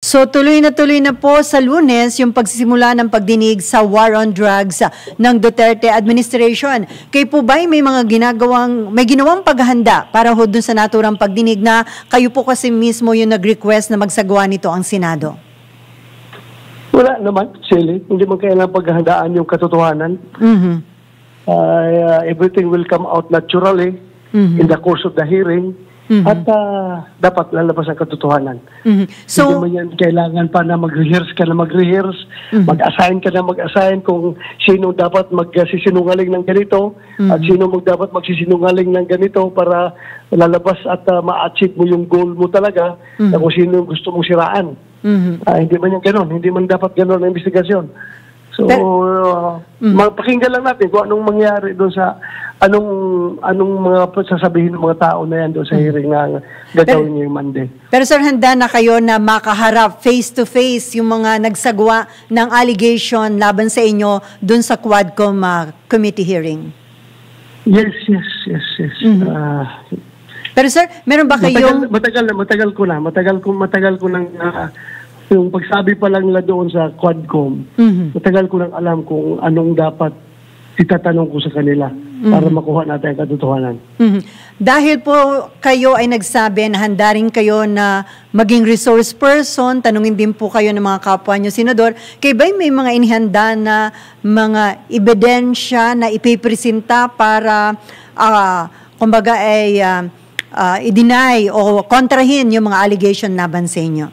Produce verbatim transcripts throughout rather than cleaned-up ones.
So tuloy na tuloy na po sa Lunes yung pagsisimula ng pagdinig sa war on drugs ah, ng Duterte administration. Kayo po ba may mga ginagawang, may ginawang paghahanda para ho dun sa naturang pagdinig na kayo po kasi mismo yung nag-request na magsagawa nito ang Senado? Wala naman, Shelly. Hindi man kailangan paghahandaan yung katotohanan. Mm-hmm. Uh, everything will come out naturally mm-hmm. in the course of the hearing. Mm-hmm. At uh, dapat lalabas ang katotohanan. Mm-hmm. So, hindi mo yan kailangan pa na mag-rehearse ka na mag-rehearse, mm-hmm. mag-assign ka na mag-assign kung sino dapat magsisinungaling ng ganito mm-hmm. at sino mag dapat magsisinungaling ng ganito para lalabas at uh, ma-achieve mo yung goal mo talaga mm-hmm. na kung sino gusto mong siraan. Mm-hmm. Uh, hindi man yan ganon. Hindi man dapat ganon ang investigasyon. So, uh, mm-hmm. magpakinggan lang natin kung anong mangyari doon sa anong anong mga sasabihin ng mga tao na yan doon sa hearing na gagawin niyo yung Monday. Pero sir, handa na kayo na makaharap face-to-face yung mga nagsagawa ng allegation laban sa inyo doon sa Quadcom uh, committee hearing? Yes, yes, yes, yes. Mm-hmm. uh, Pero sir, meron ba kayong... Matagal, matagal na, matagal ko na, matagal ko, matagal ko nang... Uh, yung pagsabi pa lang nila doon sa Quadcom, mm-hmm. matagal ko nang alam kung anong dapat itatanong ko sa kanila mm-hmm. para makuha natin ang katotohanan. Mm-hmm. Dahil po kayo ay nagsabi na handa rin kayo na maging resource person, tanungin din po kayo ng mga kapwa nyo, Senador, kayo ba may mga inihanda na mga ebidensya na ipipresenta para, uh, kumbaga ay uh, uh, i-deny o kontrahin yung mga allegation laban sa inyo?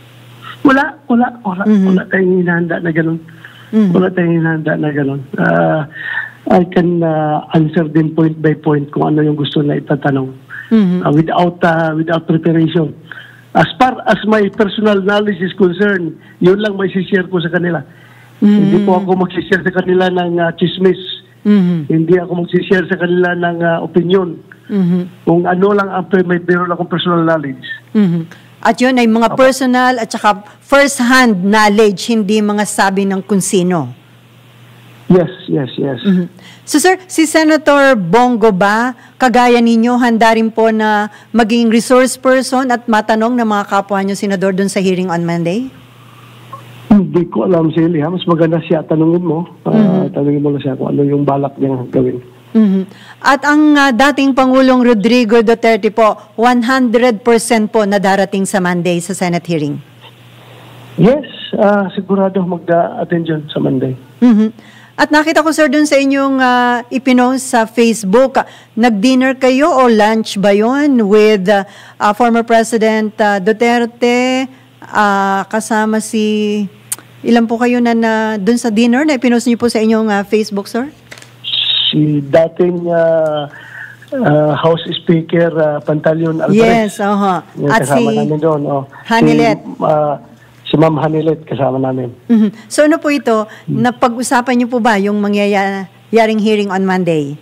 Wala, wala, wala, mm-hmm. wala tayong hinahanda na gano'n. Mm-hmm. Wala tayong hinahanda na gano'n. Uh, I can uh, answer din point by point kung ano yung gusto na itatanong mm-hmm. uh, without uh, without preparation. As far as my personal knowledge is concerned, yun lang may share ko sa kanila. Mm-hmm. Hindi po ako mag-share sa kanila ng uh, chismis. Mm-hmm. Hindi ako mag-share sa kanila ng uh, opinion. Mm-hmm. Kung ano lang ang may meron akong personal knowledge. Mm-hmm. At yun ay mga personal at saka first-hand knowledge, hindi mga sabi ng kung sino. Yes, yes, yes. Mm-hmm. So sir, si Senator Bongo ba, kagaya ninyo, handa rin po na maging resource person at matanong ng mga kapwa nyo, Senador, dun sa hearing on Monday? Hindi ko alam, Shelly. Mas maganda siya, tanungin mo. Uh, mm-hmm. Tanungin mo na siya kung ano yung balak niya gawin. Mm-hmm. At ang uh, dating Pangulong Rodrigo Duterte po, one hundred percent po na darating sa Monday sa Senate hearing? Yes, uh, sigurado mag-attend dyan sa Monday. Mm-hmm. At nakita ko sir dun sa inyong uh, ipinost sa Facebook, nag-dinner kayo o lunch ba yun with uh, uh, former President uh, Duterte, uh, kasama si, ilan po kayo na, na dun sa dinner na ipinost niyo po sa inyong uh, Facebook, sir? Si dating uh, uh, House Speaker uh, Pantaleon Alvarez. Yes, uh-huh. At si namin doon, oh. Hanilet. Si, uh, si Ma'am Hanilet kasama namin. Mm-hmm. So ano po ito, hmm. napag-usapan niyo po ba yung mangyayaring hearing on Monday?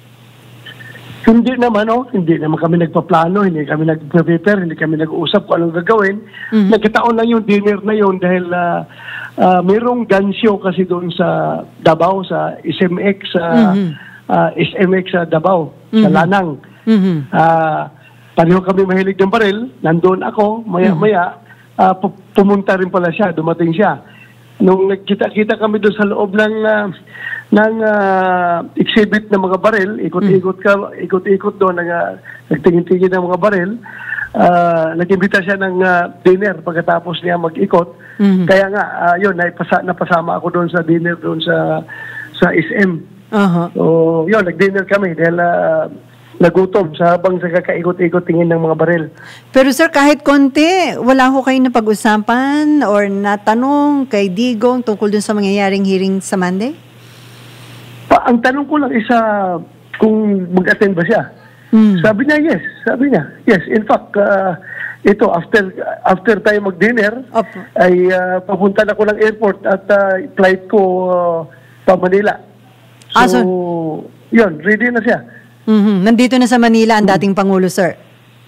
Hindi naman, oh. Hindi naman kami nagpaplano, hindi kami nag-prepare, hindi kami nag-uusap kung anong gagawin. Mm-hmm. Nagkataon lang yung dinner na yun dahil uh, uh, mayroong gun show kasi doon sa Davao, sa S M X, sa mm-hmm. uh, S M X sa Davao, mm-hmm. sa Lanang. Mm-hmm. Uh, pareho kami mahilig ng baril, nandoon ako, maya-maya, uh, pumunta rin pala siya, dumating siya. Nung nagkita-kita kami doon sa loob ng uh, ng uh, exhibit ng mga baril, ikot-ikot ka, ikot-ikot doon, nag, uh, nagtingin-tingin ng mga baril, uh, nag-imbita siya ng uh, dinner pagkatapos niya mag-ikot. Mm-hmm. Kaya nga, uh, yun, napasa, napasama ako doon sa dinner doon sa sa S M. Uh-huh. So, yun, nag-dinner kami dahil uh, nagutom sa habang sa kakaikot-ikot tingin ng mga baril. Pero sir, kahit konti, wala ho kayo na pag-usapan or natanong kay Digong tungkol dun sa mangyayaring hearing sa Monday? Pa, ang tanong ko lang isa kung mag-attend ba siya. Hmm. Sabi niya, yes. Sabi niya, yes. In fact, uh, ito, after after tayo mag-dinner, Opo. ay uh, papunta na ko ng airport at uh, flight ko uh, pa Manila. So, ah, so, yun, ready na siya. Mm-hmm. Nandito na sa Manila ang dating Pangulo, sir?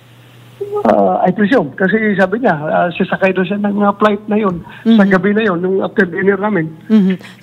Uh, I presume. Kasi sabi niya, uh, sasakay doon siya ng uh, flight na yun, mm-hmm. sa gabi na yun, nung after dinner namin. Mm-hmm.